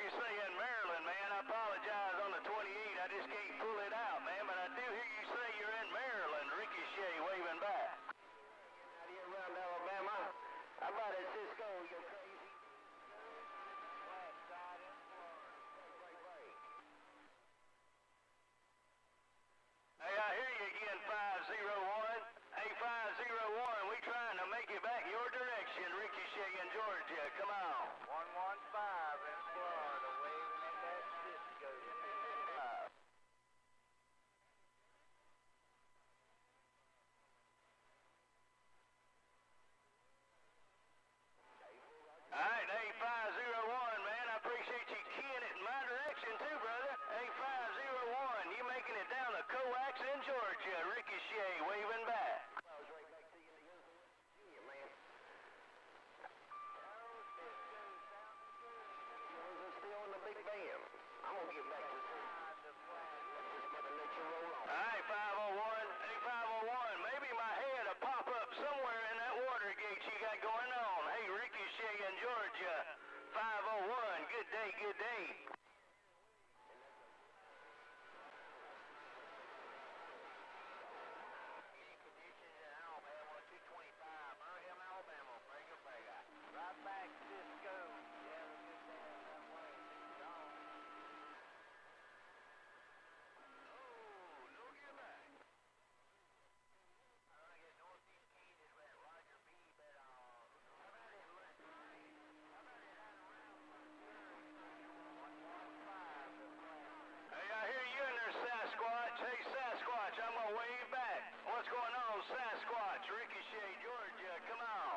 you say in Maryland, man. I apologize on the 28. I just can't pull it out, man. But I do hear you say you're in Maryland. Ricochet waving back. Out here around Alabama. How about it, Cisco? You crazy? Hey, I hear you again, 501. Hey, 501, we trying to make it back your direction, Ricochet in Georgia. Come on. 115 in Florida, waving at that Cisco. All right, hey, 501, man. I appreciate you keying it in my direction, too, brother. Hey, 501, you making it down to Coax in Georgia. Ricochet waving back. I was right back to you, Junior, man. We're still in the big band. I'm going to get back to this mother let you roll on. All right, 501. Hey, 501, maybe my head will pop up somewhere in that water gate you got going on. Hey, Ricochet in Georgia, 501. Good day, good day. Right back, Cisco. Yeah, we'll get there that way. Gone. Oh, look at that. I get northeast Keys is at Roger B, but how about it, let's see. How about it out around 115. Hey, I hear you in there, Sasquatch. Hey, Sasquatch, I'm going to wave back. What's going on, Sasquatch? Ricochet, Georgia, come on.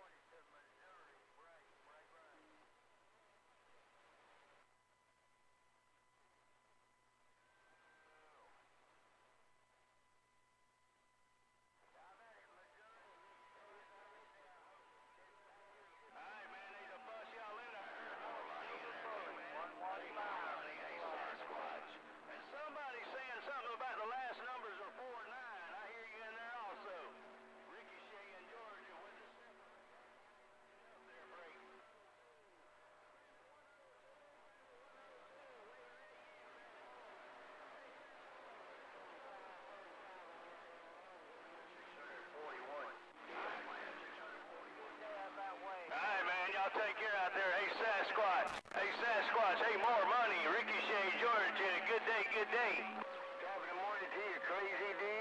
Y'all take care out there. Hey, Sasquatch. Hey, Sasquatch. Hey, more money. Ricochet, Georgia. Good day, good day. Top of the morning to you, crazy D.